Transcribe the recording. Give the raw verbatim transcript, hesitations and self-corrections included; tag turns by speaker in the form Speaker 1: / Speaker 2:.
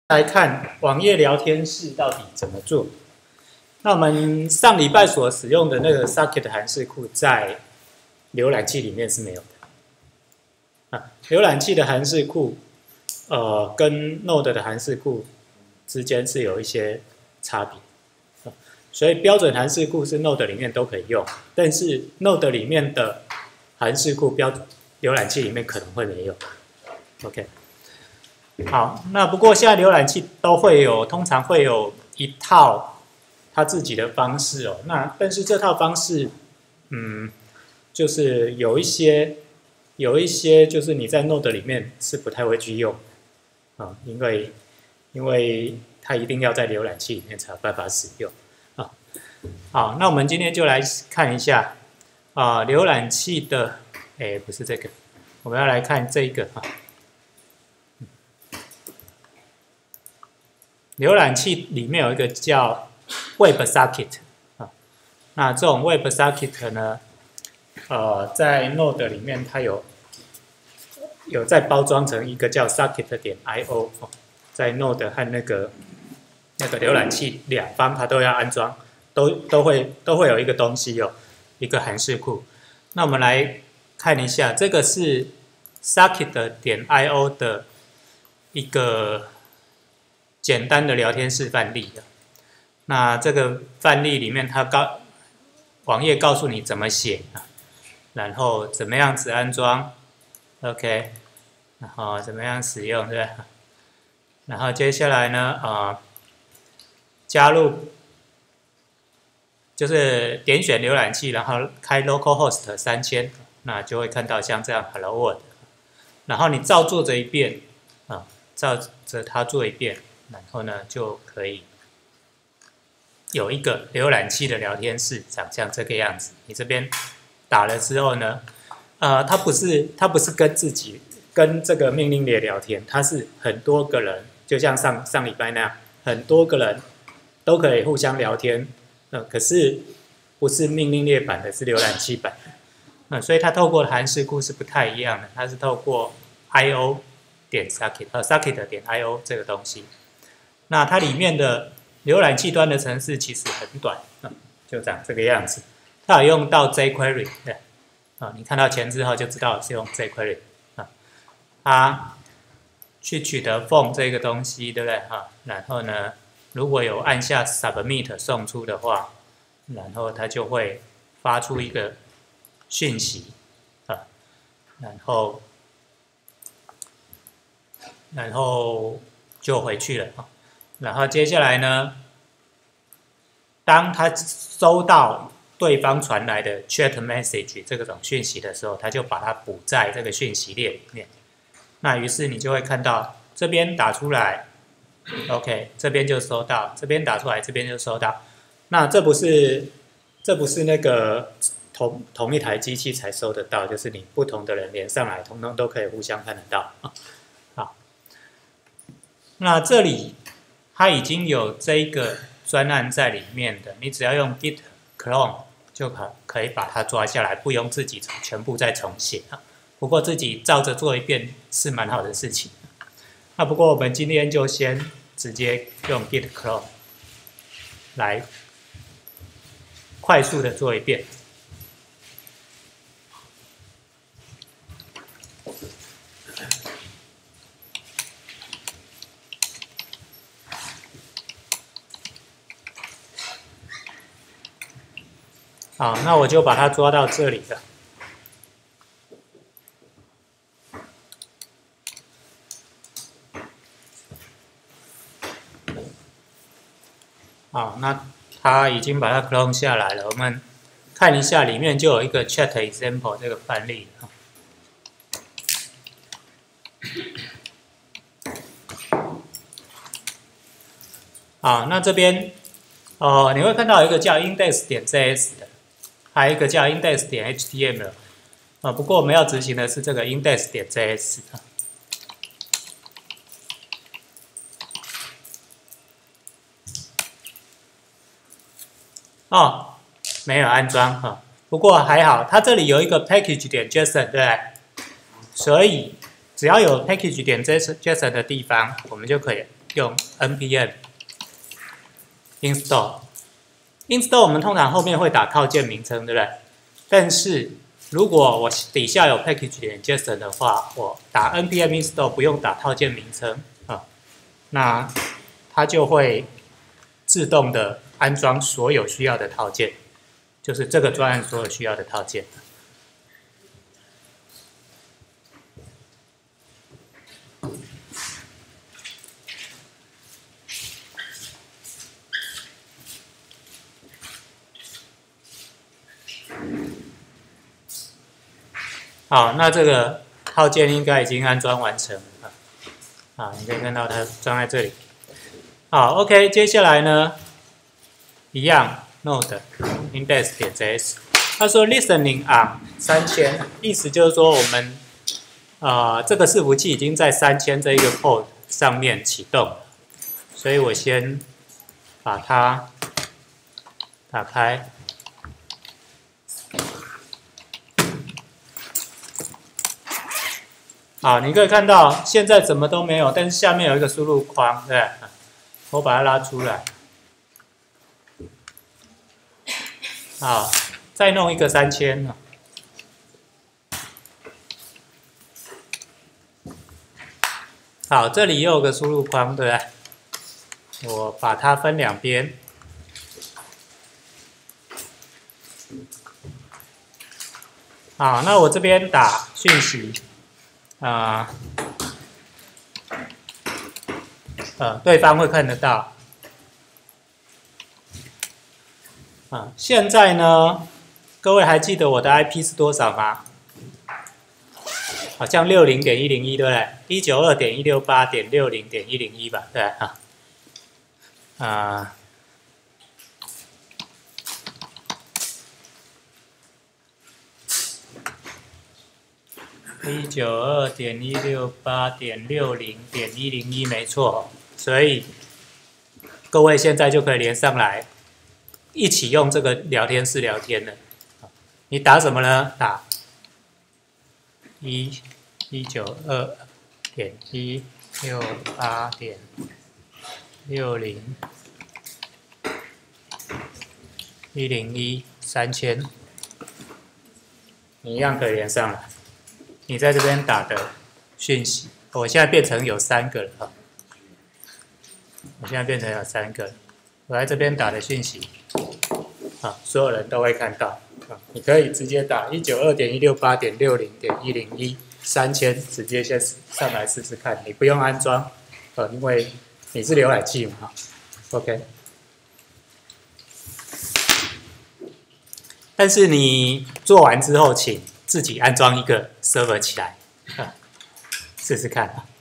Speaker 1: 来看网页聊天室到底怎么做。那我们上礼拜所使用的那个 Socket 函式库，在浏览器里面是没有的。啊，浏览器的函式库，呃，跟 Node 的函式库之间是有一些差别。啊，所以标准函式库是 Node 里面都可以用，但是 Node 里面的函式库标浏览器里面可能会没有。OK。 好，那不过现在浏览器都会有，通常会有一套它自己的方式哦。那但是这套方式，嗯，就是有一些有一些就是你在 Node 里面是不太会去用啊，因为因为它一定要在浏览器里面才有办法使用啊。好，那我们今天就来看一下啊，浏览器的，哎，不是这个，我们要来看这一个啊。 浏览器里面有一个叫 WebSocket 啊，那这种 WebSocket 呢，呃，在 Node 里面它有有再包装成一个叫 Socket 点 I O， 在 Node 和那个那个浏览器两方它都要安装，都都会都会有一个东西哦，一个函式库。那我们来看一下，这个是 Socket 点 I O 的一个 简单的聊天室范例的，那这个范例里面，它告网页告诉你怎么写啊，然后怎么样子安装 ，OK， 然后怎么样使用，对吧？然后接下来呢，啊、呃，加入就是点选浏览器，然后开 localhost 三千，那就会看到像这样 Hello World， 然后你照做这一遍啊，照着它做一遍。 然后呢，就可以有一个浏览器的聊天室，长像这个样子。你这边打了之后呢，呃，它不是它不是跟自己跟这个命令列聊天，它是很多个人，就像上上礼拜那样，很多个人都可以互相聊天。呃，可是不是命令列版的，是浏览器版的。呃，所以它透过的函式库是不太一样的，它是透过 I O 点 socket 呃 socket 点 I O 这个东西。 那它里面的浏览器端的程式其实很短，嗯，就长这个样子。它有用到 jQuery， 对，啊，你看到前置后就知道是用 jQuery， 啊，它去取得 form 这个东西，对不对？哈，然后呢，如果有按下 submit 送出的话，然后它就会发出一个讯息，啊，然后然后就回去了啊。 然后接下来呢，当他收到对方传来的 chat message 这种讯息的时候，他就把它补在这个讯息列里面。那于是你就会看到这边打出来 ，OK， 这边就收到，这边打出来，这边就收到。那这不是这不是那个同同一台机器才收得到，就是你不同的人连上来，通通都可以互相看得到。好，那这里 它已经有这个专案在里面的，你只要用 git clone 就可可以把它抓下来，不用自己全部再重写啊。不过自己照着做一遍是蛮好的事情。那不过我们今天就先直接用 git clone 来快速的做一遍。 好，那我就把它抓到这里了。好，那它已经把它 clone 下来了。我们看一下，里面就有一个 chat example 这个范例。好，那这边哦、呃，你会看到有一个叫 index 点 J S 的。 还有一个叫 index 点 H T M L， 啊，不过我们要执行的是这个 index 点 J S 啊。哦，没有安装哈，不过还好，它这里有一个 package 点 JSON， 对不对？所以只要有 package 点 JSON 的地方，我们就可以用 npm install install 我们通常后面会打套件名称，对不对？但是如果我底下有 package 点 JSON 的话，我打 npm install 不用打套件名称啊，那它就会自动的安装所有需要的套件，就是这个专案所有需要的套件。好，那这个套件应该已经安装完成了啊，你可以看到它装在这里。好 ，OK， 接下来呢，一样 node index 点 js， 他说 listening on 三千，意思就是说我们啊、呃、这个伺服器已经在三千这一个 port 上面启动了，所以我先把它打开。好，你可以看到现在什么都没有，但是下面有一个输入框，对不对？我把它拉出来。好，再弄一个三千。好，这里又有个输入框，对不对？我把它分两边。好，那我这边打讯息。啊、呃，呃，对方会看得到。啊，现在呢，各位还记得我的 I P 是多少吗？好像六零点一零一，对不对？一九二点一六八点六零点一零一吧，对啊。啊。一九二点一六八点六零点一零一没错，所以各位现在就可以连上来，一起用这个聊天室聊天了。你打什么呢？打一一九二点一六八点六零一零一三千，你一样可以连上来。你在这边打的讯息，我现在变成有三个了哈。我现在变成有三个了，我在这边打的讯息，啊，所有人都会看到啊。你可以直接打一九二点一六八点六零点一零一三千，直接先上来试试看，你不用安装，呃，因为你是浏览器嘛，哈 ，OK。但是你做完之后，请自己安装一个 server 起来，试试看啊。